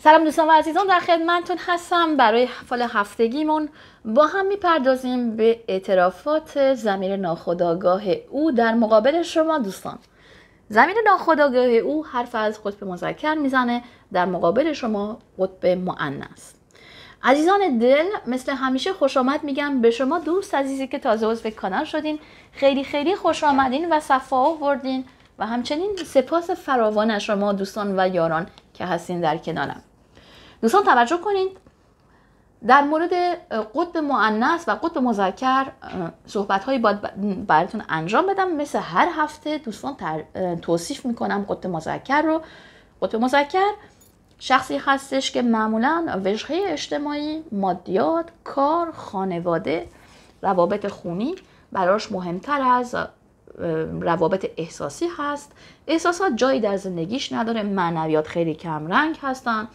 سلام دوستان و عزیزان، در خدمتتون هستم. برای فال هفتگیمون با هم میپردازیم به اعترافات ضمیر ناخودآگاه او در مقابل شما دوستان. ضمیر ناخودآگاه او حرف از قطب مذکر میزنه، در مقابل شما قطب مؤنث. عزیزان دل، مثل همیشه خوش آمد میگم به شما دوست عزیزی که تازه عضو کانال شدین. خیلی خیلی خوش آمدین و صفا آوردین و همچنین سپاس فراوان از شما دوستان و یاران که هستین در کنارم. دوستان توجه کنید، در مورد قطب مؤنث و قطب مذکر صحبت‌هایی باید براتون انجام بدم. مثل هر هفته دوستان توصیف میکنم قطب مذکر رو. قطب مذکر شخصی هستش که معمولاً وجهه اجتماعی، مادیات، کار، خانواده، روابط خونی براش مهمتر از روابط احساسی هست. احساسات جایی در زندگیش نداره، معنویات خیلی کم رنگ هستن.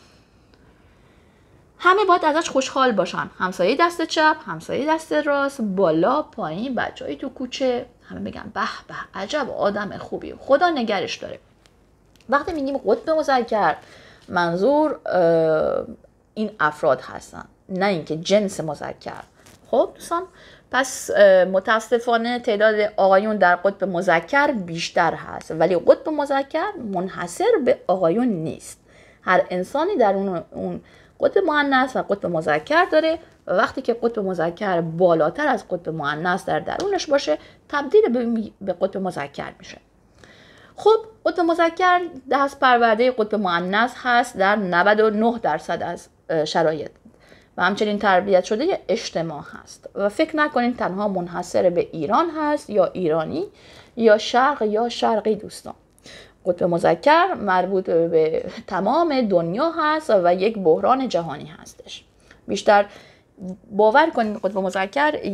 همه باید ازش خوشحال باشن، همسایه دست چپ، همسایه دست راست، بالا، پایین، بچه‌ای تو کوچه، همه بگن به به عجب آدم خوبی، خدا نگرش داره. وقتی میگیم قطب مذکر منظور این افراد هستن، نه اینکه جنس مذکر. خب دوستان، پس متاسفانه تعداد آقایون در قطب مذکر بیشتر هست، ولی قطب مذکر منحصر به آقایون نیست. هر انسانی در اون قطب مؤنث و قطب مذکر داره و وقتی که قطب مذکر بالاتر از قطب مؤنث در درونش باشه تبدیل به قطب مذکر میشه. خب قطب مذکر دست پرورده قطب مؤنث هست در 99% از شرایط و همچنین تربیت شده اجتماع هست و فکر نکنین تنها منحصر به ایران هست یا ایرانی یا شرق یا شرقی. دوستان، قطب مذکر مربوط به تمام دنیا هست و یک بحران جهانی هستش. بیشتر باور کنید قطب مذکر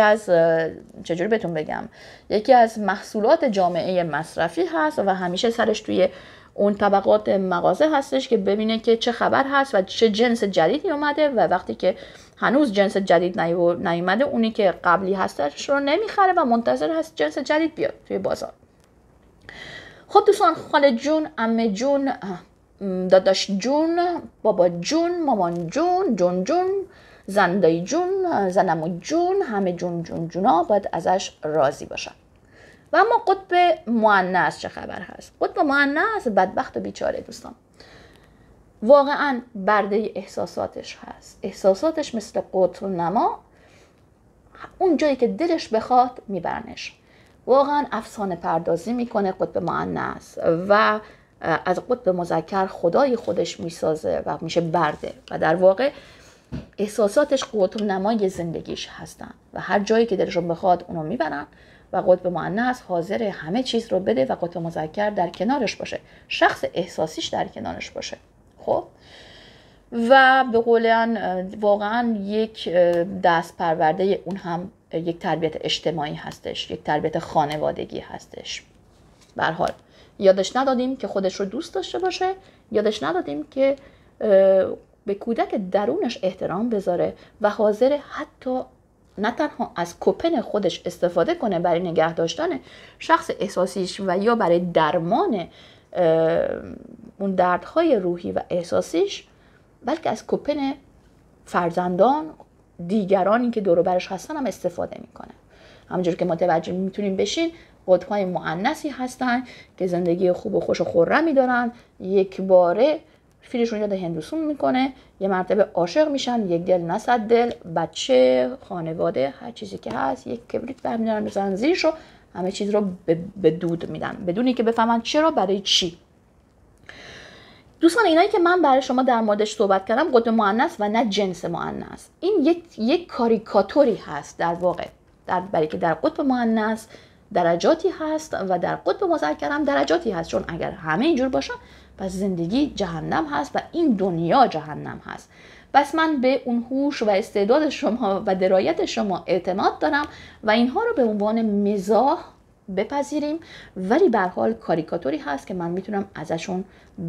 یکی از محصولات جامعه مصرفی هست و همیشه سرش توی اون طبقات مغازه هستش که ببینه که چه خبر هست و چه جنس جدیدی اومده و وقتی که هنوز جنس جدید نیومده اونی که قبلی هستش رو نمیخره و منتظر هست جنس جدید بیاد توی بازار. خب دوستان، خاله جون، عمه جون، داداش جون، بابا جون، مامان جون، جون جون، زندای جون، زنمو جون، همه جون جون جونا باید ازش راضی باشن. و اما قطب مؤنث چه خبر هست؟ قطب مؤنث بدبخت و بیچاره دوستان، واقعا برده احساساتش هست. احساساتش مثل قطر نما، اون جایی که دلش بخواد میبرنش. واقعا افسانه پردازی میکنه قطب مؤنث و از قطب مذکر خدای خودش میسازه و میشه برده و در واقع احساساتش قطب نمای زندگیش هستن و هر جایی که دلشون بخواد اونو میبرن و قطب مؤنث حاضر همه چیز رو بده و قطب مذکر در کنارش باشه، شخص احساسیش در کنارش باشه. خب و به قولن واقعا یک دست پرورده اون هم یک تربیت اجتماعی هستش، یک تربیت خانوادگی هستش. به هر حال یادش ندادیم که خودش رو دوست داشته باشه، یادش ندادیم که به کودک درونش احترام بذاره و حاضر حتی نه تنها از کوپن خودش استفاده کنه برای نگه داشتن شخص احساسیش و یا برای درمان اون دردهای روحی و احساسیش، بلکه از کوپن فرزندان دیگرانی که دور و برش هستن هم استفاده میکنه. همونجور که متوجه میتونیم بشین، قطب‌های مؤنثی هستن که زندگی خوب و خوش و خرمی دارن، یک باره فیلشون یاد هندوسون میکنه، یه مرتبه عاشق میشن، یک دل نه صد دل، بچه، خانواده، هر چیزی که هست، یک کبریت برمیدارن بزنن زیرش و همه چیز رو به دود میدن بدونی که بفهمن چرا، برای چی. دوستان، اینایی که من برای شما در موردش صحبت کردم قطب مؤنث و نه جنس مؤنث. این یک کاریکاتوری هست در واقع، برای که در قطب مؤنث درجاتی هست و در قطب مذکر هم درجاتی هست، چون اگر همه اینجور باشن پس زندگی جهنم هست و این دنیا جهنم هست. پس من به اون هوش و استعداد شما و درایت شما اعتماد دارم و اینها رو به عنوان مزاح بپذیریم، ولی به هر حال کاریکاتوری هست که من میتونم ازشون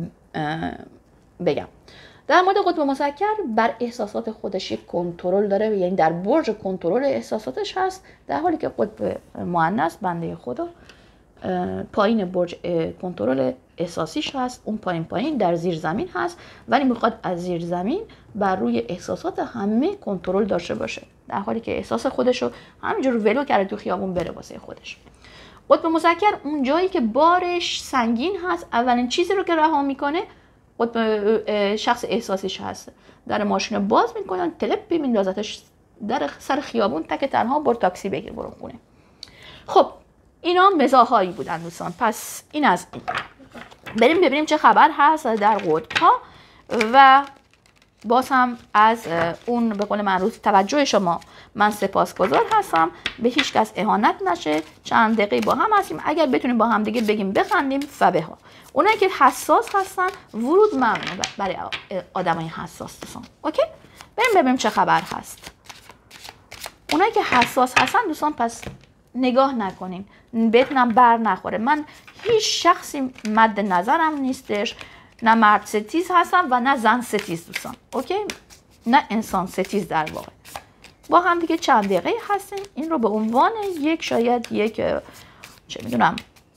بگم. در مورد قطب مذکر بر احساسات خودش یک کنترل داره، یعنی در برج کنترل احساساتش هست، در حالی که قطب مؤنث بنده خدا پایین برج کنترل احساسیش هست، اون پایین در زیر زمین هست، ولی میخواد از زیر زمین بر روی احساسات همه کنترل داشته باشه، در حالی که احساس خودشو همینجور ولو کرده تو خیابون بره واسه خودش. قطب مذکر اون جایی که بارش سنگین هست، اولین چیزی رو که رها میکنه قطب شخص احساسیش هست. در ماشین باز میکنن، تلپ میندازتش در سر خیابون، تک تنها برو تاکسی بگیر برو خونه. خب اینا مزاحایی بودن دوستان. پس این از این. بریم ببینیم چه خبر هست در قطب ها و باز هم از اون به قول معروف توجه شما من سپاسگزار هستم. به هیچ کس اهانت نشه. چند دقیقه با هم هستیم، اگر بتونیم با هم دیگه بگیم بخندیم فبها. اونایی که حساس هستن ورود ممنوع برای آدمای حساس دوستان. اوکی؟ بریم ببینیم چه خبر هست. اونایی که حساس هستن دوستان پس نگاه نکنین، بهتونم بر نخوره. من هیچ شخصی مد نظرم نیستش، نه مرد ستیز هستم و نه زن ستیز دوستان. اوکی؟ نه انسان ستیز در واقع. با هم دیگه چند دقیقه هستیم، این رو به عنوان شاید یک چه میدونم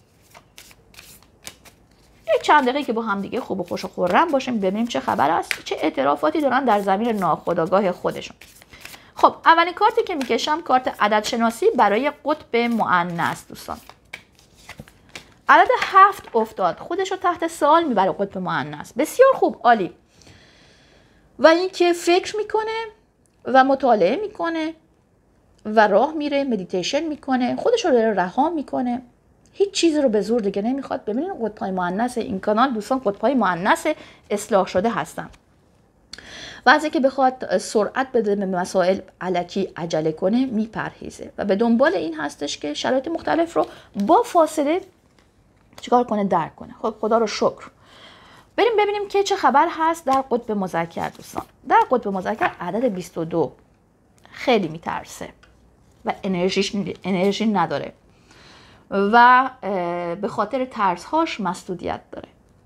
یک چند دقیقه که با هم دیگه خوب و خوش و خرم باشیم، ببینیم چه خبر است، چه اعترافاتی دارن در زمین ناخودآگاه خودشون. خب اولین کارتی که میکشم کارت عدد شناسی برای قطب مؤنث دوستان. عدد 7 افتاد، خودش رو تحت سوال میبره قطب مؤنث. بسیار خوب، عالی. و اینکه فکر میکنه و مطالعه میکنه و راه میره، مدیتیشن میکنه، خودش رو داره رها میکنه، هیچ چیزی رو به زور دیگه نمیخواد. ببینید قطب‌های مؤنث این کانال دوستان قطب‌های مؤنث اصلاح شده هستن. و از اینکه بخواد سرعت بده به مسائل الکی عجله کنه میپرهیزه و به دنبال این هستش که شرایط مختلف رو با فاصله چیکار کنه، درک کنه. خب خدا رو شکر. بریم ببینیم که چه خبر هست در قطب مذکر دوستان. در قطب مذکر عدد 22 خیلی میترسه و انرژی نداره و به خاطر ترسهاش مسدودیت داره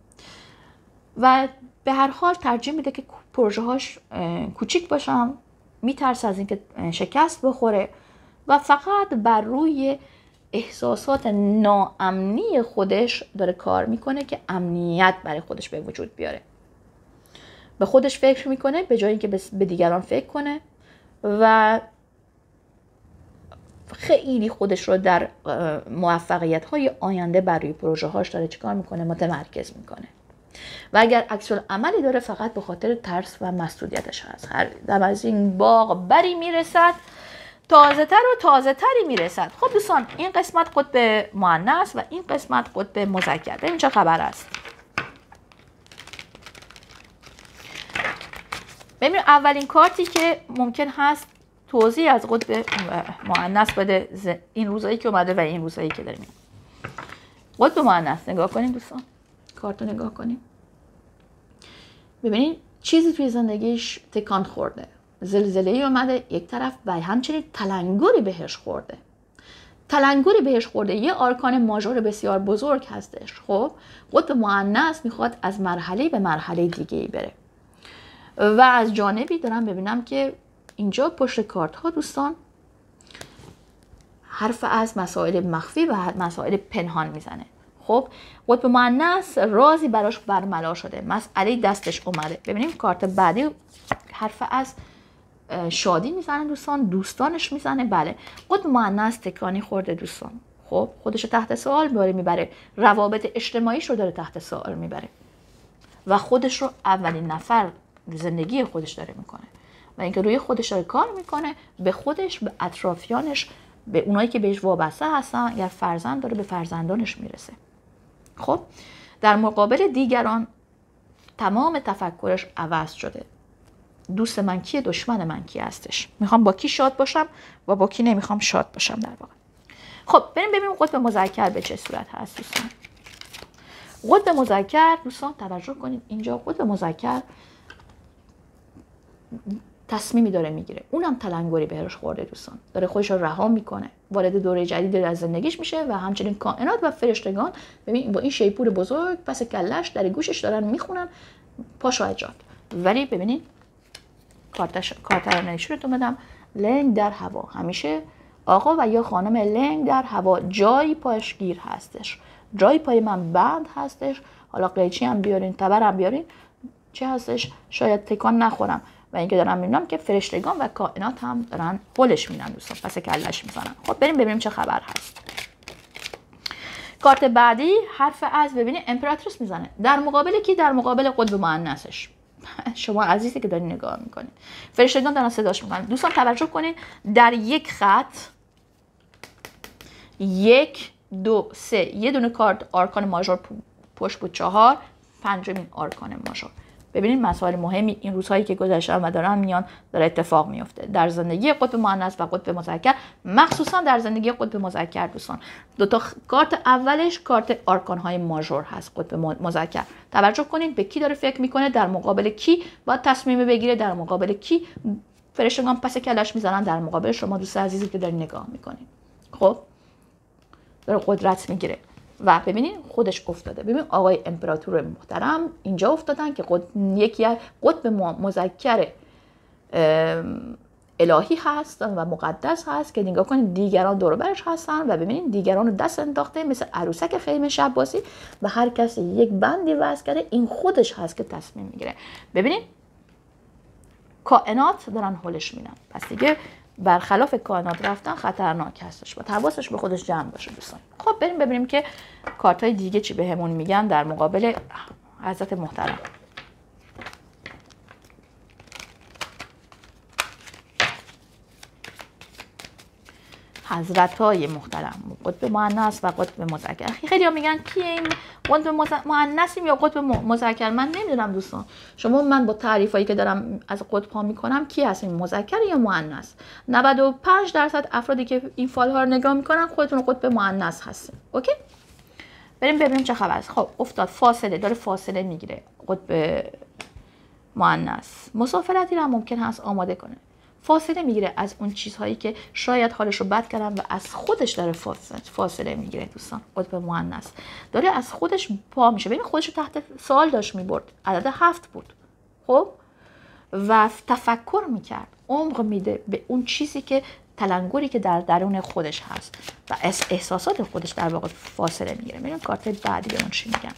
و به هر حال ترجیح میده که پروژه هاش کوچیک باشن، میترسه از اینکه شکست بخوره و فقط بر روی احساسات ناامنی خودش داره کار میکنه که امنیت برای خودش به وجود بیاره. به خودش فکر میکنه به جای اینکه به دیگران فکر کنه و خیلی خودش رو در موفقیت های آینده برای پروژه هاش داره چیکار میکنه، متمرکز میکنه. و اگر عکس العملی داره فقط به خاطر ترس و مسئولیتش هست. هر دم از این باغ بری میرسد، تازه تر و تازه تری میرسد. خب دوستان این قسمت قطب مؤنث و این قسمت قطب مذکر. ببین چه خبر است. ببین اولین کارتی که ممکن هست توضیح از قطب مؤنث بده، این روزایی که اومده و این روزایی که داریم. قطب مؤنث نگاه کنین دوستان، کارتو نگاه کنین. ببینید چیزی توی زندگیش تکان خورده، زلزله‌ای اومده یک طرف و همچنین تلنگری بهش خورده. تلنگری بهش خورده یه آرکان ماژور بسیار بزرگ هستش. خب قطب مؤنث میخواد از مرحله به مرحله دیگه‌ای بره و از جانبی دارم ببینم که اینجا پشت کارت ها دوستان حرف از مسائل مخفی و مسائل پنهان میزنه. خب قطب مؤنث رازی براش برملا شده، مسئله دستش اومده. ببینیم کارت بعدی حرف از شادی میزنه دوستان، دوستانش میزنه. بله قطب مؤنث تکانی خورده دوستان. خب خودش تحت سوال میبره، روابط اجتماعیش رو داره تحت سوال میبره و خودش رو اولین نفر زندگی خودش داره میکنه و اینکه روی خودش داره کار میکنه، به خودش، به اطرافیانش، به اونایی که بهش وابسته هستن، اگر فرزند داره به فرزندانش میرسه. خب در مقابل دیگران تمام تفکرش عوض شده. دوست من کیه، دشمن من کی هستش، میخوام با کی شاد باشم و با کی نمیخوام شاد باشم در واقع. خب بریم ببینیم قطب مذکر به چه صورت هست دوستان. قطب مذکر دوستان توجه کنید، اینجا قطب مذکر تصمیمی داره میگیره، اونم تلنگری بهش خورده دوستان، داره خودش رو رها میکنه، وارد دوره جدیدی از زندگیش میشه و همچنین کائنات و فرشتگان ببین با این شیپور بزرگ پس کلش در گوشش دارن میخونن پاشو اجاد. ولی ببینید کارت رو نشونتون بدم، لنگ در هوا، همیشه آقا و یا خانم لنگ در هوا، جایی پاش گیر هستش، جایی پای من بند هستش، حالا قیچی هم بیارین، تبر هم بیارین، چه هستش، شاید تکان نخورم. و اینکه دارم میبینم که فرشتگان و کائنات هم دارن هولش میدن دوستان، پس کلش میزنن. خب بریم ببینیم چه خبر هست. کارت بعدی حرف از، ببینید امپراتریس میزنه. در مقابل کی؟ در مقابل قطب مؤنثش. شما عزیزی که دارین نگاه میکنید، فرشتگان دارن صداش میکنن. دوستان توجه کنید، در یک خط 1 2 3 یه دونه کارت آرکان ماژور پشت بود، 4 پنجمین آرکان ماژور. ببینید مسائل مهمی این روزهایی که گذشتن و دارن میان داره اتفاق میفته در زندگی قطب مؤنث و قطب مذکر، مخصوصا در زندگی قطب مذکر. دوستان دو تا کارت اولش کارت آرکان های ماژور هست قطب مذکر. توجه کنید به کی داره فکر میکنه، در مقابل کی باید تصمیم بگیره، در مقابل کی فرشتگان پس کلش میزنن، در مقابل شما دوست عزیزی که داری نگاه میکنید. خب داره قدرت میگیره و ببینید خودش افتاده. ببین آقای امپراتور محترم اینجا افتادن که یکی از قطب مذکر الهی هست و مقدس هست که نگاه کنید دیگران دور برش هستن و ببینید دیگران رو دست انداخته مثل عروسک خیمه شب بازی و هر کسی یک بندی وضع کرده، این خودش هست که تصمیم میگیره. ببینید کائنات دارن هولش میدن، پس دیگه برخلاف کائنات رفتن خطرناک هستش و حواسش به خودش جمع باشه دوستان. خب بریم ببینیم که کارتای دیگه چی بهمون میگن در مقابل حضرت محترم. حضرتای محترم، قطب مؤنث و قطب مذکر. خیلی ها میگن کیه این قطب مؤنثیم یا قطب مذکر؟ من نمیدونم دوستان، شما من با تعریفایی که دارم از قطب ها میکنم کی هستین، مذکر یا مؤنث؟ 95% افرادی که این فایل ها رو نگاه میکنن خودتون قطب مؤنث هستین. اوکی بریم ببینیم چه خبر است. خب افتاد فاصله، داره فاصله میگیره قطب مؤنث، مسافرتی رو ممکن هست آماده کنه، فاصله میگیره از اون چیزهایی که شاید حالش رو بد کردن و از خودش داره فاصله میگیره. دوستان قطب مؤنث داره از خودش پا میشه. ببین خودش رو تحت سوال داشت میبرد، عدد 7 بود خب و تفکر میکرد، عمق میده به اون چیزی که تلنگری که در درون خودش هست و از احساسات خودش در واقع فاصله میگیره. ببین کارت بعدی بهمون چی میگن.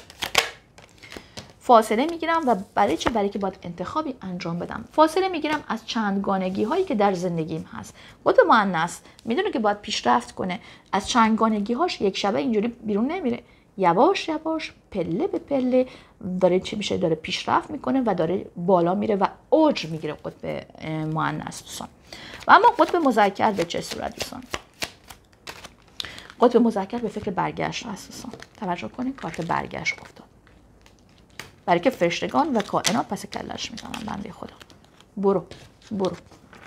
فاصله میگیرم و برای چه؟ برای که باید انتخابی انجام بدم. فاصله میگیرم از چندگانگی هایی که در زندگیم هست. قطب مؤنث میدونه که باید پیشرفت کنه، از چندگانگی هاش یک شبه اینجوری بیرون نمیره، یواش یواش پله به پله داره چی میشه، داره پیشرفت میکنه و داره بالا میره و اوج میگیره قطب مؤنث دوستان. و اما قطب مذکر به چه صورت دوستان؟ قطب مذکر به فکر برگشت هست دوستان. توجه کنید کارت برگشت افتاد، برای که فرشتگان و کائنات پس کلش میزنن بنده خدا، برو برو.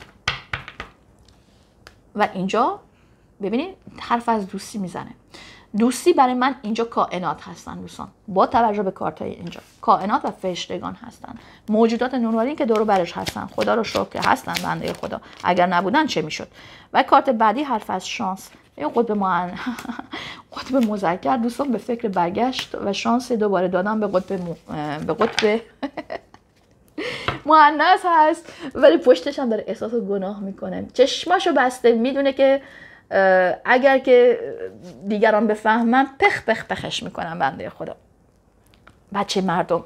و اینجا ببینید حرف از دوستی میزنه. دوستی برای من اینجا کائنات هستن دوستان، با توجه به کارتای اینجا کائنات و فرشتگان هستن، موجودات نورانی که دور و برش هستن. خدا رو شکر هستن بنده خدا، اگر نبودن چه میشد؟ و کارت بعدی حرف از شانس. این قطب مذکر دوستان به فکر برگشت و شانس دوباره دادن به قطب مؤنث هست، ولی پشتش هم داره احساس گناه میکنه، چشماشو بسته، میدونه که اگر که دیگران بفهمن پخش میکنن بنده خدا، بچه مردم.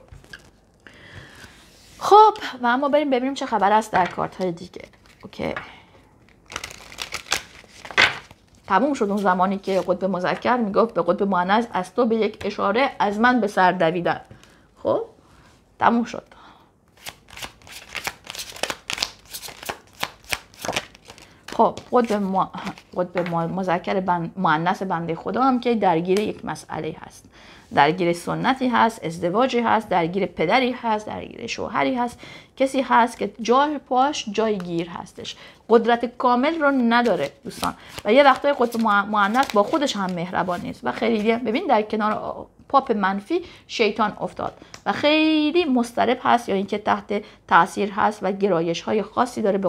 خب و اما بریم ببینیم چه خبر است در کارت های دیگه. اوکی تموم شد اون زمانی که قطب مذکر میگفت به قطب مؤنث از تو به یک اشاره از من به سر دویدن. خب تموم شد. خب قطب مذکر مؤنث بنده خدا هم که درگیر یک مسئله هست، درگیر سنتی هست، ازدواجی هست، درگیر پدری هست، درگیر شوهری هست، کسی هست که جای پاش جای گیر هستش، قدرت کامل رو نداره دوستان و یه وقتای قطب مؤنث با خودش هم مهربان نیست و خیلی ببین در کنار پاپ منفی شیطان افتاد و خیلی مضطرب هست یا اینکه تحت تاثیر هست و گرایش های خاصی داره به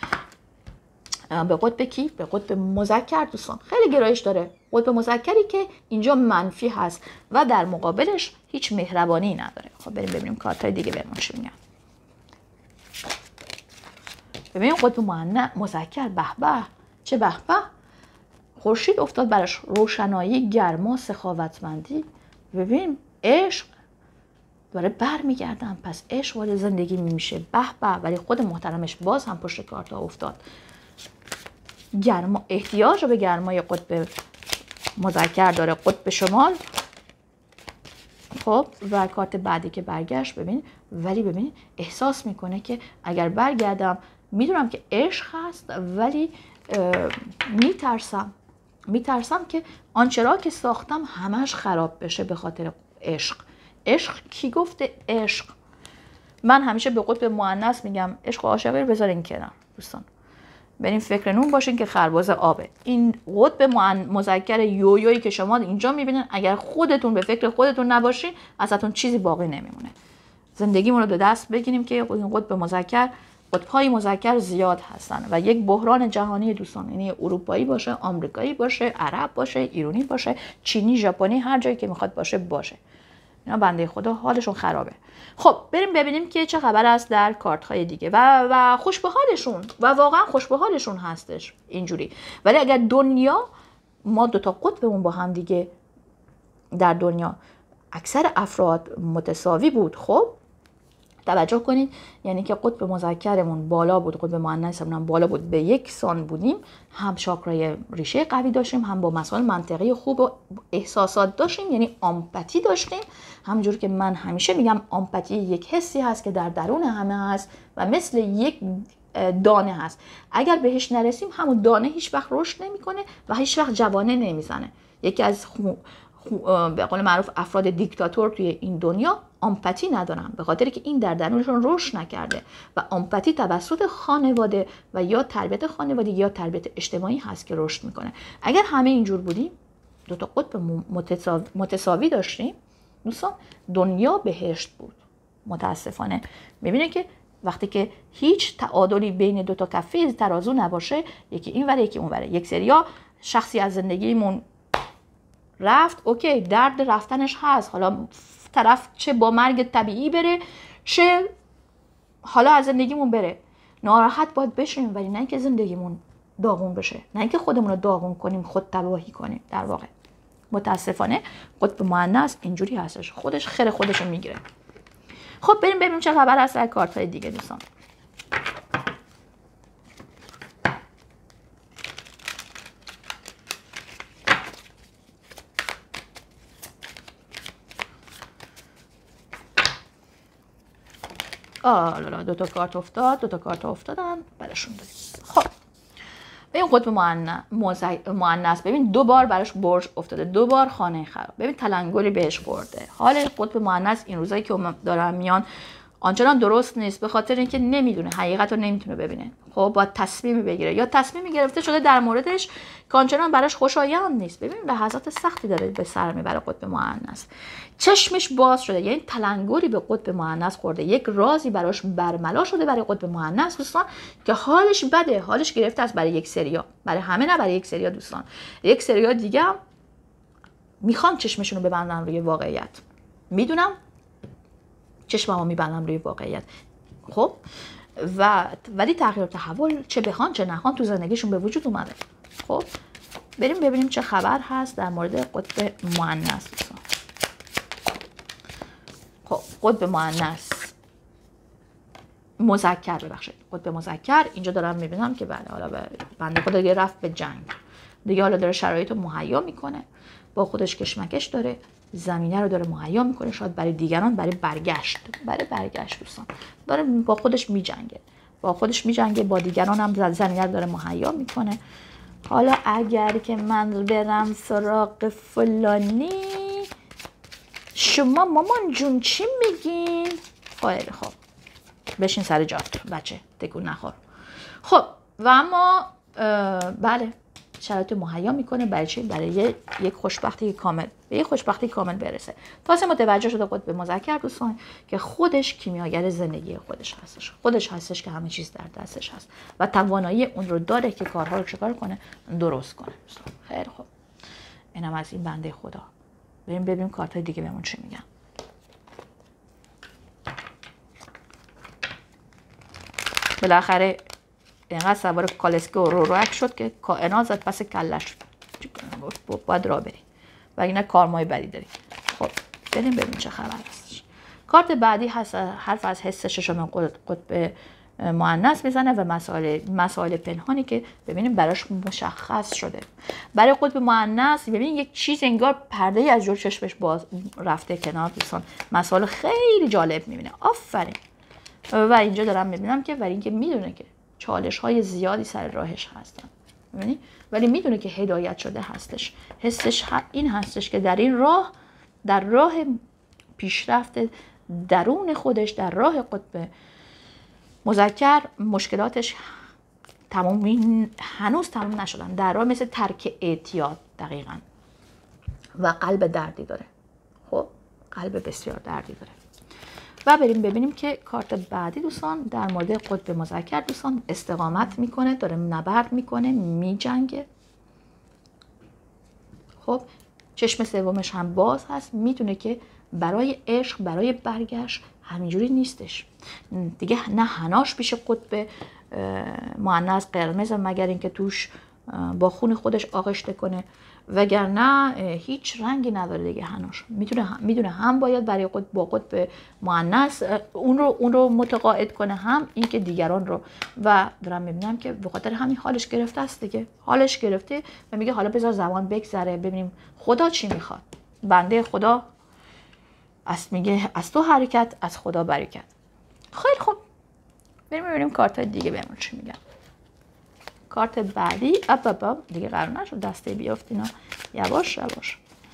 قطب کی؟ به قطب مذکر دوستان. خیلی گرایش داره قطب مذکری که اینجا منفی هست و در مقابلش هیچ مهربانی نداره. خب بریم ببینیم کارتای دیگه بهمون چی میگن. ببینیم قطب مذکر به به چه به به، خورشید افتاد براش، روشنایی، گرما، سخاوتمندی. ببین عشق داره برمیگردم، پس عشق وارد زندگی میشه، به به. ولی خود محترمش باز هم پشت کارت افتاد. گرما، احتیاج به گرمای قطب مذکر داره، قطب شمال. خب و کارت بعدی که برگشت، ببین ولی ببین احساس میکنه که اگر برگردم میدونم که عشق هست، ولی میترسم که آنچه را که ساختم همش خراب بشه به خاطر عشق. عشق کی گفته عشق؟ من همیشه به قطب مؤنث میگم عشق و عاشقی رو بذارین کنار دوستان، برین فکر نون باشین که خرباز آبه. این قطب مذکر یویویی که شما اینجا میبینین، اگر خودتون به فکر خودتون نباشین ازتون چیزی باقی نمیمونه. زندگیمون رو به دست بگیریم که این قطب مذکر، قطب‌های مذکر زیاد هستن و یک بحران جهانی دوستان، یعنی اروپایی باشه، آمریکایی باشه، عرب باشه، ایرانی باشه، چینی، ژاپنی، هر جایی که میخواد باشه. اینا بنده خدا حالشون خرابه. خب بریم ببینیم که چه خبر است در کارت های دیگه و خوش به حالشون، و واقعا خوش به حالشون هستش اینجوری. ولی اگر دنیا، ما دوتا قطبمون با هم دیگه در دنیا اکثر افراد متساوی بود، خب توجه کنید، یعنی که قطب مذکرمون بالا بود، قطب مؤنثمون هم بالا بود، به یک سان بودیم، هم چاکرای ریشه قوی داشتیم، هم با مسائل منطقی خوب و احساسات داشتیم، یعنی امپاتی داشتیم. همونجور که من همیشه میگم امپاتی یک حسی هست که در درون همه هست و مثل یک دانه هست، اگر بهش نرسیم همون دانه هیچ وقت رشد نمیکنه و هیچ وقت جوانه نمیزنه. یکی از به قول معروف افراد دیکتاتور توی این دنیا امپاتی ندارن، به خاطر که این در درونشون رشد نکرده و امپاتی توسط خانواده و یا تربیت خانواده یا تربیت اجتماعی هست که رشد میکنه. اگر همه اینجور بودیم، دو تا قطب متساوی داشتیم دوستان، دنیا بهشت بود. متاسفانه میبینه که وقتی که هیچ تعادلی بین دو تا کفه ترازو نباشه، یکی این وره یکی اون وره، یک سریا شخصی از زندگیمون رفت، اوکی درد رفتنش هست، حالا طرف چه با مرگ طبیعی بره چه حالا از زندگیمون بره، ناراحت باید بشیم، ولی نه اینکه زندگیمون داغون بشه، نه اینکه خودمون رو داغون کنیم، خود تباهی کنیم. در واقع متاسفانه قطب مؤنث اینجوری هستش، خودش خیر خودش رو میگیره. خب بریم ببینیم چه خبر هست در کارت های دیگه دوستان. لالا دو تا کارت افتادن براشون داریم. خب ببین قطب مؤنث، ببین دو بار براش برج افتاده، دو بار خانه خراب، ببین تلنگری بهش خورده. حال قطب مؤنث این روزایی که دارن میان آنچنان درست نیست، به خاطر اینکه نمیدونه، حقیقت رو نمیتونه ببینه. خب باید تصمیم بگیره یا تصمیمی گرفته شده در موردش که آنچنان براش خوشایند نیست. ببین لحظات سختی داره به سر میبره قطب مؤنث، چشمش باز شده، یعنی تلنگری به قطب مؤنث خورده، یک رازی براش برملا شده برای قطب مؤنث دوستان که حالش بده، حالش گرفته است برای یک سریا، برای همه نه، برای یک سریا دوستان. یک سریا دیگه هم میخوان چشمشون رو ببندن روی واقعیت، میدونم چشممو میبندم روی واقعیت. خب ولی تغییر تحول چه بخوان چه نخوان تو زندگیشون به وجود اومده. خب بریم ببینیم چه خبر هست در مورد قطب مؤنث. خب قطب مؤنث مذکر، ببخشید قطب مذکر اینجا دارم میبینم که بله، حالا بنده خدا دیگه رفت به جنگ دیگه، حالا داره شرایط رو مهیا میکنه، با خودش کشمکش داره، زمینه رو داره مهیا میکنه، شاید برای دیگران برای برگشت دوستان داره با خودش میجنگه، با دیگران هم زمینه رو داره مهیا میکنه. حالا اگر که من برم سراغ فلانی، شما مامان جون چی میگین؟ خیلی خب بشین سر جات بچه، تکون نخور. خب و اما بله شرایط مهیا میکنه برای چی؟ برای یک خوشبختی کامل، به یک خوشبختی کامل برسه. تازه متوجه شده قطب مذکر دوستان که خودش کیمیاگر زندگی خودش هستش که همه چیز در دستش هست و توانایی اون رو داره که کارها رو چکار کنه، درست کنه دوستان. خیلی خوب، اینم از این بنده خدا. بریم ببینیم کارتای دیگه بهمون چی میگن. بالاخره اینقدر سوار کالسکه و روروک شد که کائنات زد پس کلش، باید را بری و اگه نه کارمای بدی داری. خب بریم ببین چه خبر هستش. کارت بعدی هست حرف از حس ششم قطب مؤنث میزنه و مسائل پنهانی که ببینیم براش مشخص شده. برای قطب مؤنث ببین یک چیز انگار پرده از جور چشمش باز رفته کنار دوستان، مسائل خیلی جالب میبینه. آفرین. و اینجا دارم میبینم که برای اینکه میدونه که چالش های زیادی سر راهش هستن، ببینی، ولی میدونه که هدایت شده هستش. حسش این هستش که در این راه، در راه پیشرفت درون خودش، در راه قطب مذکر، مشکلاتش هنوز تموم نشدن، در راه مثل ترک اعتیاد دقیقاً، و قلب دردی داره. خب قلب بسیار دردی داره. و بریم ببینیم که کارت بعدی دوستان در مورد قطب مذکر دوستان استقامت میکنه، داره نبرد میکنه، میجنگه. خب چشم سومش هم باز هست، میدونه که برای عشق، برای برگشت همینجوری نیستش دیگه. نه حناش پیش قطب مؤنث قرمز مگر اینکه توش با خون خودش آغشته کنه، وگرنه هیچ رنگی نداره دیگه حناش. میدونه هم باید برای با قطب مؤنث اون رو متقاعد کنه، هم اینکه دیگران رو. و دارم میبینم که به خاطر همین حالش گرفته است دیگه. حالش گرفته و میگه حالا بذار زمان بگذره ببینیم خدا چی میخواد. بنده خدا میگه از تو حرکت، از خدا برکت. خیلی خوب، بریم ببینیم کارت دیگه بهمون چی میگن. کارت بعدی دیگه قرار نشد دسته بیافت اینا، یواش یواش.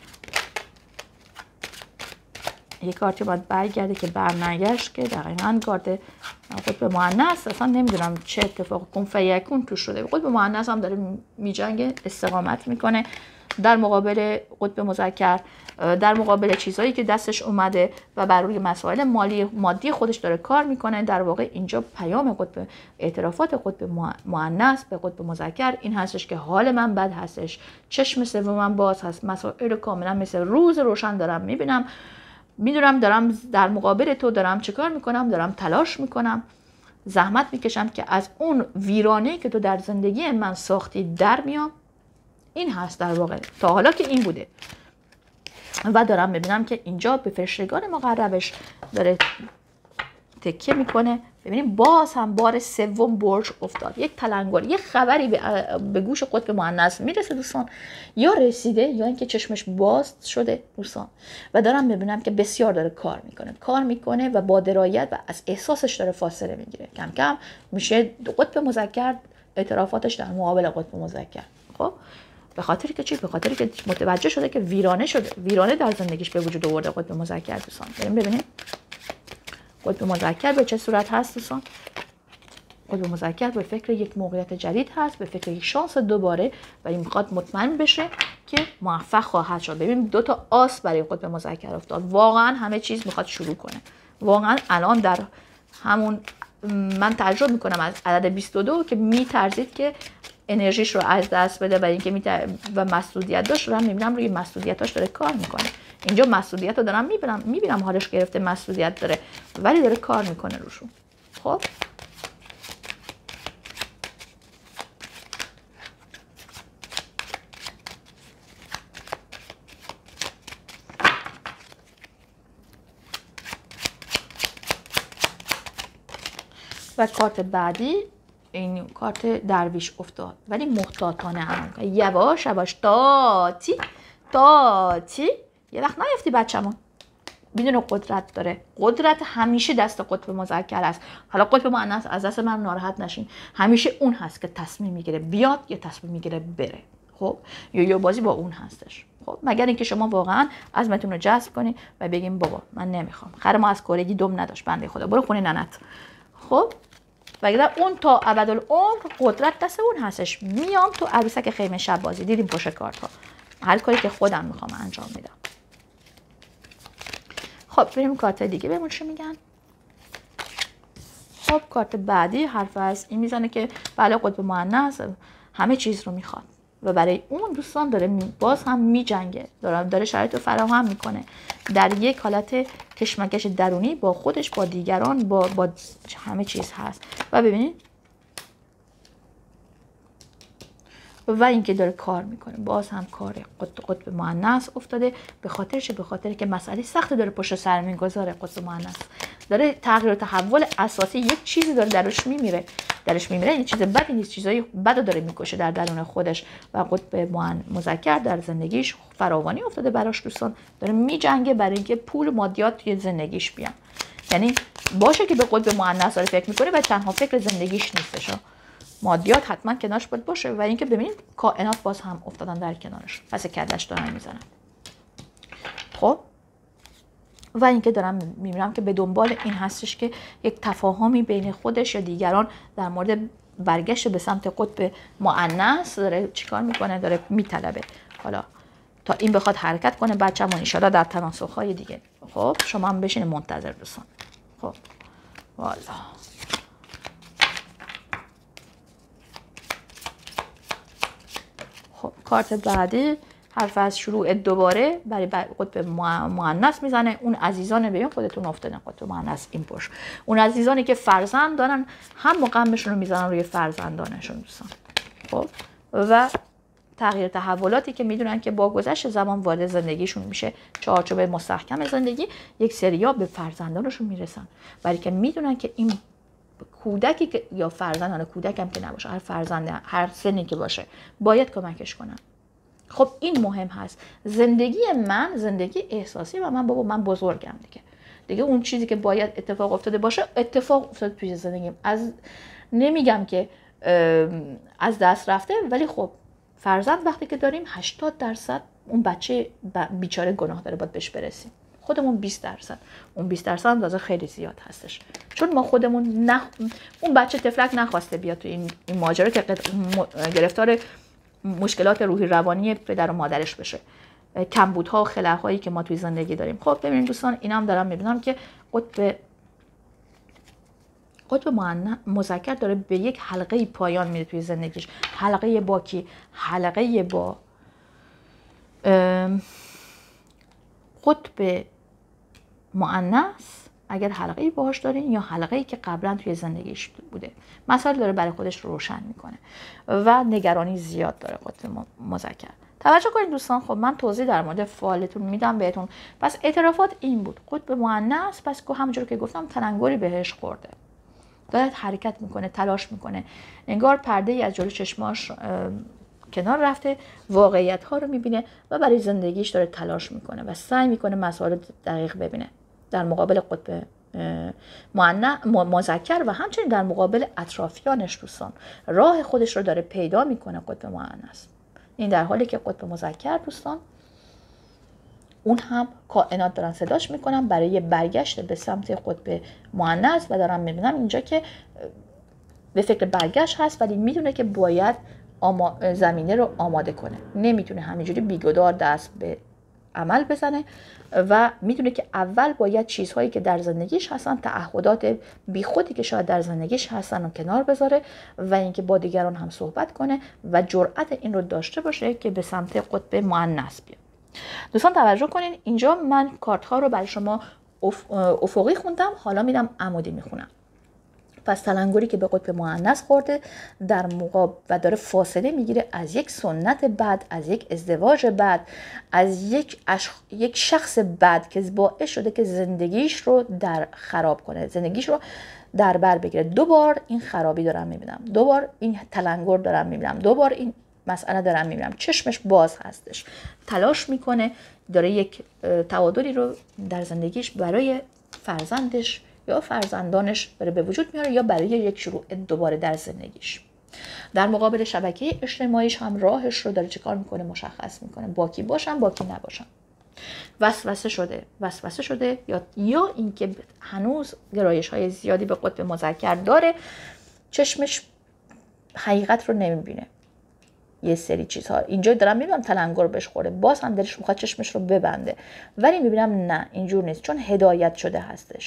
یه کارتی باید برگرده که برنگشت که دقیقاً کارت قطب مؤنث. اصلا نمیدونم چه اتفاق کن فیکون توش شده. قطب مؤنث هم داره میجنگه، استقامت میکنه در مقابل قطب مذکر، در مقابل چیزهایی که دستش اومده و بر روی مسائل مادی خودش داره کار میکنه. در واقع اینجا پیام قطب، اعترافات قطب مؤنث به قطب مذکر این هستش که حال من بد هستش، چشم سومم باز هست، مسائل کاملا مثل روز روشن دارم میبینم، میدونم دارم در مقابل تو دارم چه کار میکنم، دارم تلاش میکنم، زحمت میکشم که از اون ویرانه‌ای که تو در زندگی من ساختی در میام. این هست در واقع، تا حالا که این بوده. و دارم میبینم که اینجا به فرشتگان مقربش داره تکیه میکنه. ببینیم باز هم بار سوم برج افتاد. یک تلنگر، یک خبری به گوش قطب مؤنث میرسه دوستان، یا رسیده یا اینکه چشمش باز شده دوستان. و دارم میبینم که بسیار داره کار میکنه و با درایت و از احساسش داره فاصله میگیره. کم کم میشه قطب مذکر اعترافاتش در مقابل قطب مذکر. خب به خاطر که چی؟ به خاطر که متوجه شده که ویرانه در زندگیش به وجود آورده قطب مذکر دوستان. بریم ببینیم قطب مذکر به چه صورت هست دوستان. قطب مذکر به فکر یک موقعیت جدید هست، به فکر یک شانس دوباره، ولی میخواد مطمئن بشه که موفق خواهد شد. ببین 2 تا آس برای قطب مذکر افتاد. واقعا همه چیز میخواد شروع کنه. واقعا الان در همون من تعجب میکنم از عدد 22 که میترسید که انرژیش رو از دست بده و اینکه و مسئولیت داشت. رو میبینم روی مسئولیتاش داره کار میکنه. اینجا مسئولیت رو دارم میبینم حالش گرفته، مسئولیت داره ولی داره کار میکنه روشون. خب و کارت بعدی این کارت درویش افتاد، ولی محتاطانه عمل. یواش یواش تاتی یه وقت نیفتی بچه‌مون. میدونه قدرت داره. قدرت همیشه دست قطب مذکر است. حالا قطب مؤنث از دست من ناراحت نشین، همیشه اون هست که تصمیم میگیره بیاد یا تصمیم میگیره بره. خب یا بازی با اون هستش. خب مگر اینکه شما واقعا عزمتون رو جذب کنید و بگیم بابا من نمیخوام، خر ما از کورگی دم نداشت بنده خدا، برو خونه ننت. خب وگرنه اون تا ابدالعمر قدرت دست اون هستش. میام تو عروسک خیمه شب بازی، دیدیم پشت کارت ها، هر کاری که خودم میخوام انجام میدم. خب بریم کارت دیگه ببینیم چی میگن. خب کارت بعدی حرف از این میزنه که بله قطب مؤنث همه چیز رو میخواد و برای اون دوستان داره باز هم میجنگه، داره شرایط رو فراهم میکنه، در یک حالت کشمکش درونی با خودش، با دیگران، با همه چیز هست. و ببینید و اینکه داره کار میکنه. باز هم کار قطب مؤنث افتاده. به خاطر چه؟ به خاطر که مسئله سخت داره پشت سر میگذاره. قطب مؤنث داره تغییر و تحول اساسی، یک چیزی داره درش میمیره این چیز بدی نیست، چیزای بدو داره میکشه در درون خودش. و قطب مذکر در زندگیش فراوانی افتاده براش دوستان، داره میجنگه برای اینکه پول و مادیات توی زندگیش بیان. یعنی باشه که به قطب مؤنث داره فکر میکنه و تنها فکر زندگیش نیستش، مادیات حتما کنارش باشه. و اینکه ببینید کائنات باز هم افتادن در کنارش، پس کلش دارن میزنن. خب و اینکه دارم میبینم که به دنبال این هستش که یک تفاهمی بین خودش یا دیگران در مورد برگشت به سمت قطب مؤنث داره چیکار میکنه، داره میطلبه. حالا تا این بخواد حرکت کنه بچه‌مون ان شاءالله در تناسخ‌های دیگه. خب شما هم بشین منتظر دوستان. خب والا خب کارت بعدی حرف از شروع دوباره برای قطب مؤنث میزنه. اون عزیزان ببین خودتون افتادن قطب مؤنث این پشت، اون عزیزانی که فرزند دارن هم غمشون رو میزنن روی فرزندانشون دوستان. خب و تغییر تحولاتی که میدونن که با گذشت زمان وارد زندگیشون میشه، چارچوب مستحکم زندگی، یک سریا به فرزندانشون میرسن، برای که میدونن که این کودکی که یا فرزندان، کودک هم که نباشه، هر فرزند هر سنی که باشه باید کمکش کنن. خب این مهم هست. زندگی من زندگی احساسی و من بزرگم دیگه اون چیزی که باید اتفاق افتاده باشه اتفاق افتاده توی زندگیم. نمیگم که از دست رفته، ولی خب فرزند وقتی که داریم 80% اون بچه بیچاره گناه داره، باید بهش برسیم. خودمون 20%، اون 20% اندازه خیلی زیاد هستش، چون ما خودمون اون بچه تفلک نخواسته بیاد تو این ماجرا که گرفتار مشکلات روحی روانی پدر و مادرش بشه، کمبودها و خلأهایی که ما توی زندگی داریم. خب ببینید دوستان، اینا هم دارم میبینم که قطب مذکر داره به یک حلقه پایان میره توی زندگیش. حلقه با کی؟ حلقه با قطب مؤنث، اگر حلقه‌ای باهاش دارین یا حلقه‌ای که قبلا توی زندگیش بوده. مسائل داره برای خودش روشن میکنه و نگرانی زیاد داره قطب مذکر. توجه کنید دوستان. خب من توضیح در مورد فعالتون میدم بهتون. پس اعترافات این بود، قطب مؤنث پس همونجور که گفتم تلنگری بهش خورده، داره حرکت میکنه، تلاش میکنه، انگار پرده ای از جلوی چشماش کنار رفته، واقعیت ها رو میبینه و برای زندگیش داره تلاش میکنه و سعی میکنه مسائل دقیق ببینه در مقابل قطب مذکر و همچنین در مقابل اطرافیانش. دوستان راه خودش رو داره پیدا میکنه قطب مؤنث. این در حالی که قطب مذکر دوستان اون هم کائنات دارن صداش میکنن برای برگشت به سمت قطب مؤنث و دارم میبینم اینجا که به فکر برگشت هست، ولی میدونه که باید زمینه رو آماده کنه. نمیتونه همینجوری بیگدار دست به عمل بزنه و میدونه که اول باید چیزهایی که در زندگیش هستن، تعهدات بیخودی که شاید در زندگیش هستن رو کنار بذاره و اینکه با دیگران هم صحبت کنه و جرأت این رو داشته باشه که به سمت قطب مؤنث بیاد. دوستان توجه کنین، اینجا من کارت ها رو برای شما افقی خوندم، حالا میدم عمودی میخونم. پس تلنگری که به قطب مؤنث خورده در مقابل و داره فاصله میگیره از یک سنت بد، از یک ازدواج بد، از یک شخص بد که باعث شده که زندگیش رو خراب کنه، زندگیش رو در بر بگیره. دوبار این خرابی دارم میبینم، دوبار این تلنگر دارم میبینم، دوبار این مسئله دارم میبینم. چشمش باز هستش، تلاش میکنه، داره یک تعادلی رو در زندگیش برای فرزندش یا فرزندانش داره به وجود میاره یا برای یک شروع دوباره در زندگیش. در مقابل شبکه اجتماعیش هم راهش رو داره چیکار میکنه، مشخص میکنه، با کی باشم با کی نباشم. وسوسه شده یا اینکه هنوز گرایش های زیادی به قطب مذکر داره، چشمش حقیقت رو نمیبینه. یه سری چیزها اینجا دارم میبینم تلنگر بهش خورده، باز هم دلش میخواد چشمش رو ببنده، ولی میبینم نه اینجور نیست، چون هدایت شده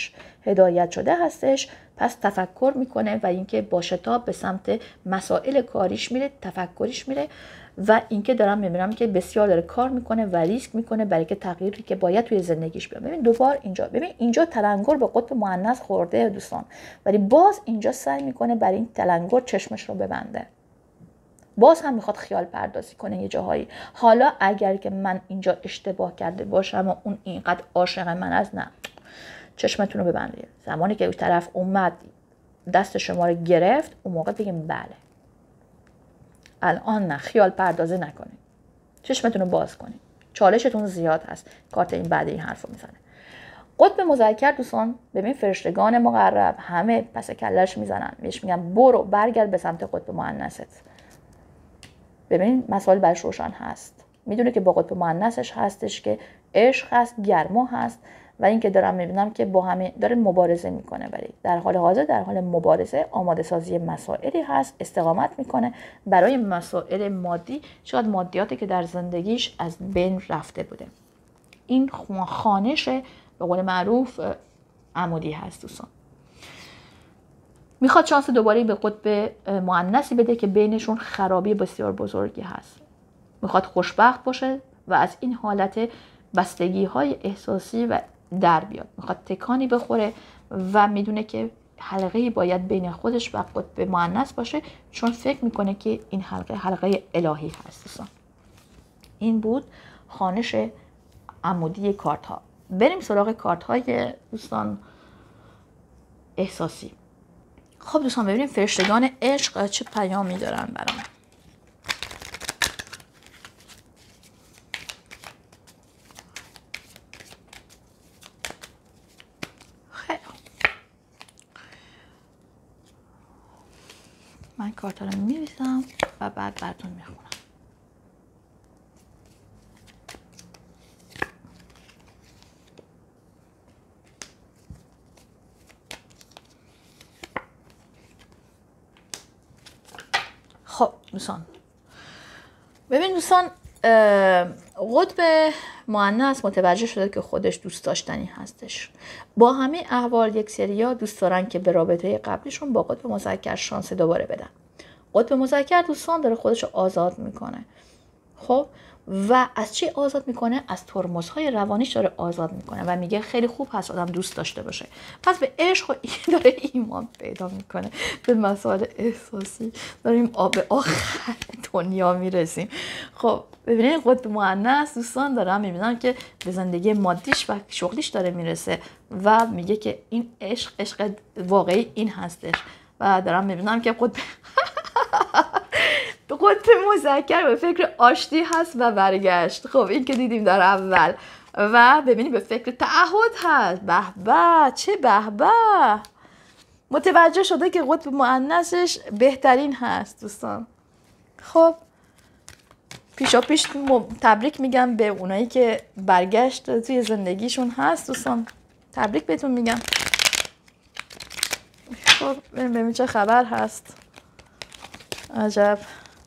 هستش. پس تفکر میکنه و اینکه با شتاب به سمت مسائل کاریش میره، تفکریش میره و اینکه دارم میبینم که بسیار داره کار میکنه و ریسک میکنه برای که تغییری که باید توی زندگیش بیاد. ببین دوبار اینجا تلنگر به قطب مؤنث خورده دوستان، ولی باز اینجا سعی میکنه برای این تلنگر چشمش رو ببنده. باز هم میخواد خیال پردازی کنه یه جاهایی. حالا اگر که من اینجا اشتباه کرده باشم و اون اینقدر عاشق من است، نه، چشمتون رو ببندید. زمانی که اون طرف اومد دست شما رو گرفت، اون موقع بگیم بله. الان نه، خیال پردازی نکنید. چشمتون رو باز کنید. چالشتون زیاد هست. کارت این بعد این حرفو میزنه. قطب مذکر دوستان، ببین فرشتگان مقرب همه پس کلش میزنن، بهش میگن برو برگرد به سمت قطب مؤنثت. ببین مسائل برش روشن هست، میدونه که با قطب مؤنثش هستش که عشق هست، گرما هست و این که دارم میبینم که با همه داره مبارزه میکنه، ولی در حال حاضر در حال مبارزه، آماده سازی مسائلی هست، استقامت میکنه برای مسائل مادی، شاید مادیاتی که در زندگیش از بین رفته بوده. این خوانش به قول معروف عمودی هست دوستان. میخواد شانس دوباره به قطب مؤنثی بده که بینشون خرابی بسیار بزرگی هست. میخواد خوشبخت باشه و از این حالت بستگی های احساسی و در بیاد. میخواد تکانی بخوره و میدونه که حلقه‌ای باید بین خودش و قطب مؤنث باشه، چون فکر میکنه که این حلقه الهی هست دوستان. این بود خوانش عمودی کارت ها. بریم سراغ کارت های دوستان احساسی. خب دوستان ببینیم فرشتگان عشق چه پیامی دارن برام. خیلی من کارت رو می‌نویسم و بعد براتون میخونم. خب دوستان ببین دوستان، قطب مؤنث متوجه شده که خودش دوست داشتنی هستش. با همه احوال یک سریا دوست دارن که به رابطه قبلیشون با قطب مذکر شانس دوباره بدن. قطب مذکر دوستان داره خودش رو آزاد میکنه. خب و از چی آزاد میکنه؟ از ترمزهای روانیش داره آزاد میکنه و میگه خیلی خوب هست آدم دوست داشته باشه. پس به عشق داره ایمان پیدا میکنه، به مسائل احساسی داریم به آخر دنیا میرسیم. خب ببینید قطب مؤنث دوستان دارم میبینم که به زندگی مادیش و شغلیش داره میرسه و میگه که این عشق واقعی این هستش و دارم میبینم که قطب مذکر به فکر آشتی هست و برگشت. خب این که دیدیم در اول و ببینید به فکر تعهد هست. به به، چه به به، متوجه شده که قطب مؤنثش بهترین هست دوستان. خب پیشا پیش تبریک میگم به اونایی که برگشت توی زندگیشون هست دوستان، تبریک بهتون میگم. خب ببینیم چه خبر هست. عجب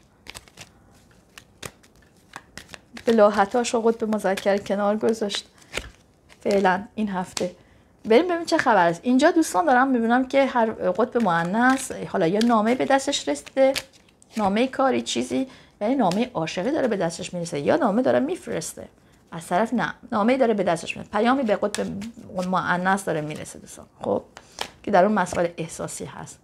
بلاحتاش رو قطب مذکر کنار گذاشت فعلا این هفته. بریم ببینیم چه خبر است. اینجا دوستان دارم میبینم که هر قطب مؤنث حالا یا نامه به دستش رسیده، نامه کاری چیزی، یعنی نامه عاشقی داره به دستش میرسه، یا نامه داره میفرسته از طرف، نه نامه داره به دستش میاد، پیامی به قطب مؤنث داره میرسه دوستان. خب که در اون مسائل احساسی هست.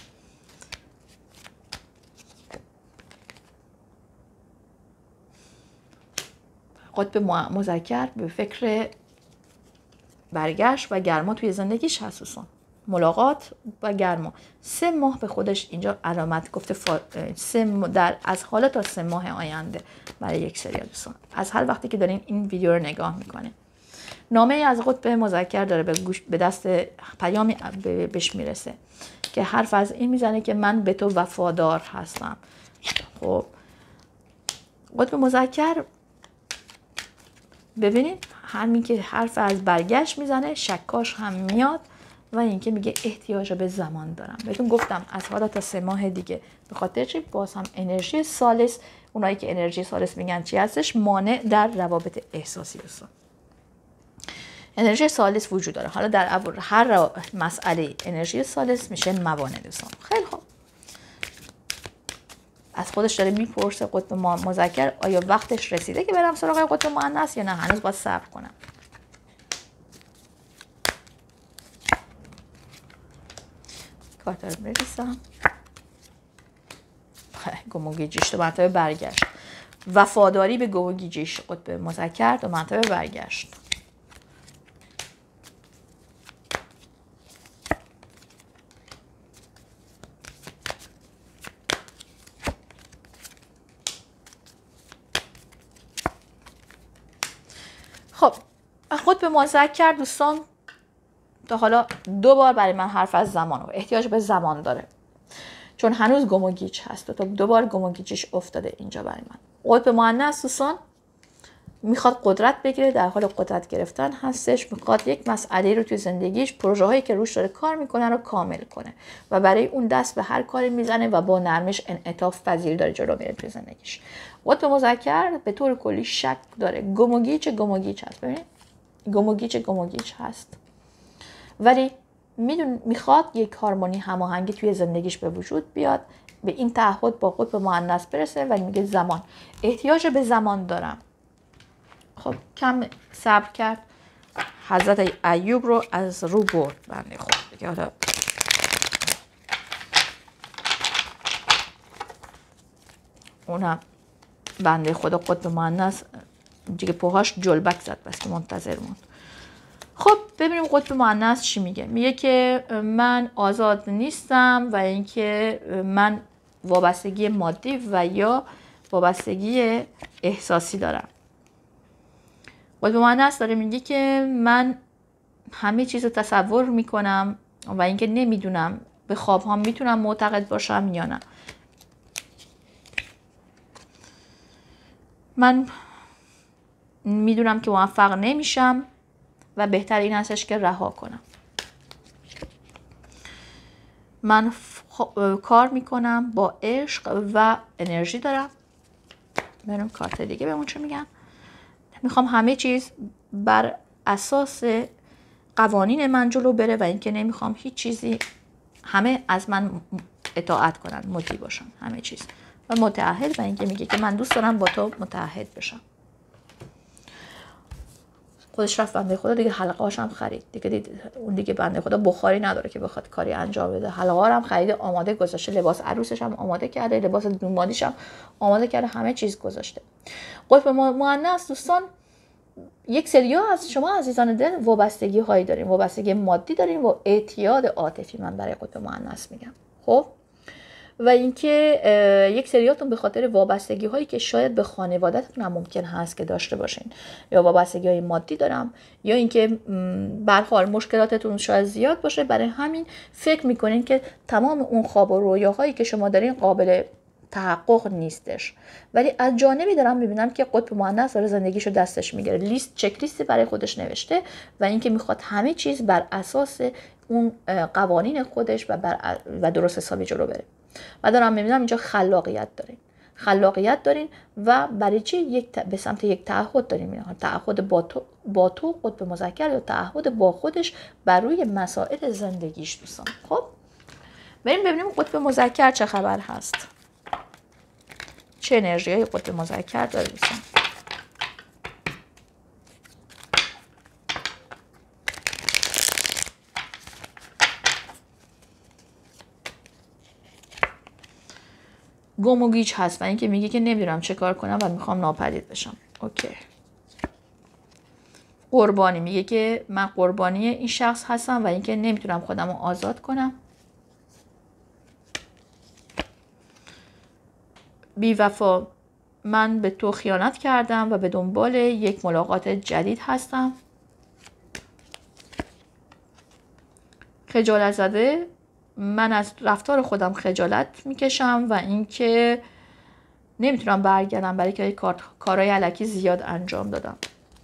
قطب مذکر به فکر برگشت و گرما توی زندگیش هست دوستان. ملاقات و گرما. 3 ماه به خودش اینجا علامت گفته از حالا تا 3 ماه آینده برای یک سری دوستان، از هر وقتی که دارین این ویدیو رو نگاه میکنین. نامه از قطب مذکر داره به دست پیامی بهش میرسه که حرف از این میزنه که من به تو وفادار هستم. خب قطب مذکر ببینید همین که حرف از برگشت میزنه، شکاش هم میاد و اینکه میگه احتیاج به زمان دارم. بهتون گفتم از حالا تا 3 ماه دیگه، به خاطر چی؟ باز هم انرژی ثالث، اونایی که انرژی ثالث میگن چی هستش؟ مانع در روابط احساسی دوستان. انرژی ثالث وجود داره. حالا در هر مسئله انرژی ثالث میشه موانع دوستان. خیلی خوب، از خودش داره میپرسه قطب مذکر آیا وقتش رسیده که برم سراغ قطب مؤنث یا نه هنوز باید صبر کنم. کارت رو بریسم. گموگیجیش دو مرتبه برگشت. وفاداری به گموگیجیش قطب مذکر دو مرتبه برگشت. خب قطب مذکر دوستان تا حالا 2 بار برای من حرف از زمان رو احتیاج به زمان داره، چون هنوز گموگیج هست و تا 2 بار گموگیجش افتاده اینجا برای من. قطب مؤنث دوستان میخواد قدرت بگیره، در حال قدرت گرفتن هستش، میخواد یک مسئله رو توی زندگیش، پروژه هایی که روش داره کار میکنه رو کامل کنه و برای اون دست به هر کاری میزنه و با نرمش انعطاف پذیر داره جلو میره توی زندگیش. قطب مذکر به طور کلی شک داره، گموگیج هست. ببینید گموگیج هست، ولی میخواد یک هارمونی هماهنگی توی زندگیش به وجود بیاد، به این تعهد با قطب مؤنث برسه، ولی میگه زمان، احتیاج به زمان دارم. خب کم صبر کرد، حضرت ایوب رو از رو برد بنده خدا دیگه. حالا اونم بنده خدا قطب مؤنث دیگه پاهاش جلبک زد، بس که منتظر موند. خب ببینیم قطب مؤنث چی میگه. میگه که من آزاد نیستم و اینکه من وابستگی مادی و یا وابستگی احساسی دارم. قطب مؤنث داره میگه که من همه چیز رو تصور میکنم و اینکه نمیدونم به خوابهام میتونم معتقد باشم یا نه. من میدونم که موفق نمیشم و بهتر این هستش که رها کنم. من کار میکنم با عشق و انرژی دارم. بریم کارت دیگه بهمون چه میگن. میخوام همه چیز بر اساس قوانین من جلو بره و اینکه نمیخوام هیچ چیزی همه از من اطاعت کنن، مطیع باشن همه چیز. و متعهد و اینکه میگه که من دوست دارم با تو متعهد بشم. خودش رفت بنده خدا دیگه حلقه هاشم خرید دیگه. دید اون دیگه بنده خدا بخاری نداره که بخواد کاری انجام بده. حلقه ها هم خرید، آماده گذاشته، لباس عروسش هم آماده کرده، لباس دومادیش هم آماده کرده، همه چیز گذاشته. قطب مؤنث دوستان، یک سریا از شما عزیزان دل وابستگی هایی داریم، وابستگی مادی داریم و اعتیاد عاطفی. من برای قطب مؤنث میگم. خب و اینکه یک سریاتون به خاطر وابستگی هایی که شاید به خانواده‌تون هم ممکن هست که داشته باشین، یا وابستگی های مادی دارم، یا اینکه به هر حال مشکلاتتون شاید زیاد باشه، برای همین فکر میکنین که تمام اون خواب و رویاهایی که شما دارین قابل تحقق نیستش. ولی از جانبی دارم میبینم که قطب مؤنث داره زندگیشو دستش میگیره، چک لیستی برای خودش نوشته و اینکه میخواد همه چیز بر اساس اون قوانین خودش و درست حسابی جلو بره. و دارم میبینم اینجا خلاقیت دارین و برای چی به سمت یک تعهد دارین، تعهد با تو قطب مذکر یا تعهد با خودش بر روی مسائل زندگیش دوستان. خب بریم ببینیم قطب مذکر چه خبر هست، چه انرژی های قطب مذکر داره دوستان. گموگیج هست و اینکه میگه که نمیدونم چه کار کنم و میخوام ناپدید بشم. اوکی. قربانی، میگه که من قربانی این شخص هستم و اینکه نمیتونم خودم رو آزاد کنم. بی وفا، من به تو خیانت کردم و به دنبال یک ملاقات جدید هستم. خجالت زده، من از رفتار خودم خجالت میکشم و اینکه نمیتونم برگردم برای که کارهای الکی زیاد انجام دادم.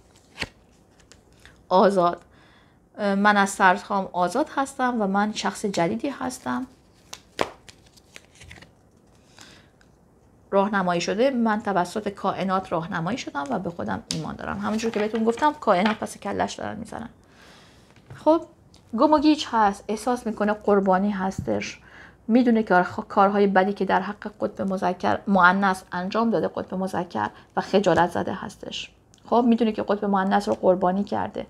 آزاد، من از ترس‌هام آزاد هستم و من شخص جدیدی هستم. راهنمایی شده، من توسط کائنات راهنمایی شدم و به خودم ایمان دارم. همونجور که بهتون گفتم کائنات پس کلش دارن میزنن. خب گموگیج هست، احساس میکنه قربانی هستش، میدونه که کارهای بدی که در حق قطب مذکر مؤنث انجام داده قطب مذکر و خجالت زده هستش. خب میدونه که قطب مؤنث رو قربانی کرده،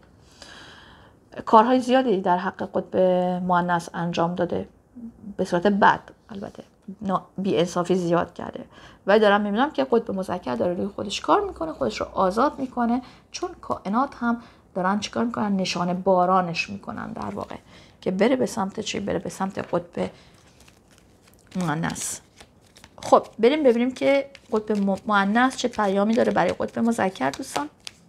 کارهای زیادی در حق قطب مؤنث انجام داده به صورت بد البته. بی انصافی زیاد کرده و دارم میبینم که قطب مذکر داره روی خودش کار میکنه، خودش رو آزاد میکنه، چون کائنات هم دارن چیکار میکنن؟ نشانه بارانش میکنن در واقع که بره به سمت چی؟ بره به سمت قطب مؤنث. خب بریم ببینیم که قطب مؤنث چه پیامی داره برای قطب مذکر دوستان.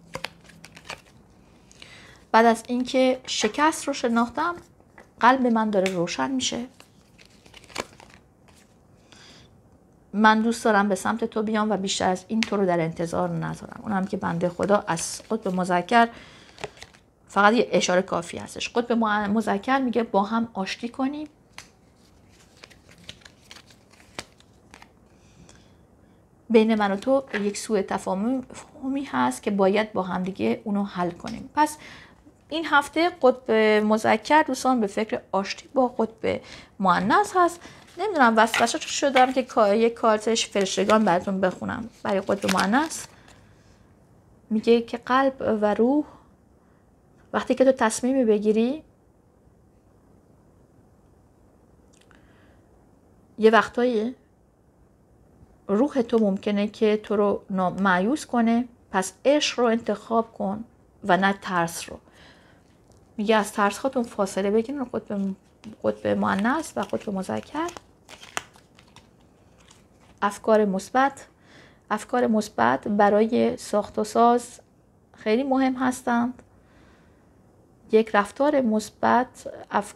بعد از اینکه شکست رو شناختم، قلب من داره روشن میشه. من دوست دارم به سمت تو بیام و بیشتر از این تو رو در انتظار نذارم. اونم که بنده خدا از قطب مذکر فقط یه اشاره کافی هستش. قطب مذکر میگه با هم آشتی کنیم، بین من و تو یک سوء تفاهمی هست که باید با هم دیگه اونو حل کنیم. پس این هفته قطب مذکر دوستان به فکر آشتی با قطب مؤنث هست. نمیدونم وسوسه شدم که یک کارتش فرشتگان براتون بخونم. برای قطب مؤنث میگه که قلب و روح وقتی که تو تصمیمی بگیری، یه وقتایی روح تو ممکنه که تو رو مایوس کنه، پس عشق رو انتخاب کن و نه ترس رو. میگه از ترس هاتون فاصله بگیرین. قطب مؤنث و قطب مذکر افکار مثبت برای ساخت و ساز خیلی مهم هستند. یک رفتار مثبت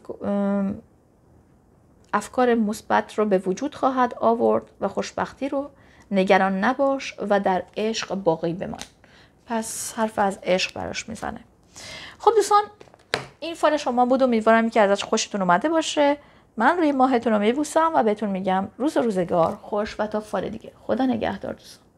افکار مثبت رو به وجود خواهد آورد و خوشبختی رو. نگران نباش و در عشق باقی بمان. پس حرف از عشق براش میزنه. خب دوستان، این فال شما بود. امیدوارم که ازش خوشتون اومده باشه. من روی ماهتون رو میبوسم و بهتون میگم روز و روزگار خوش و تا فال دیگه. خدا نگهدار دوستان.